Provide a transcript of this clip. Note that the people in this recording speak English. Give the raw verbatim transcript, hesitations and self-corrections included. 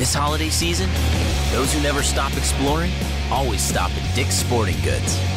This holiday season, those who never stop exploring always stop at Dick's Sporting Goods.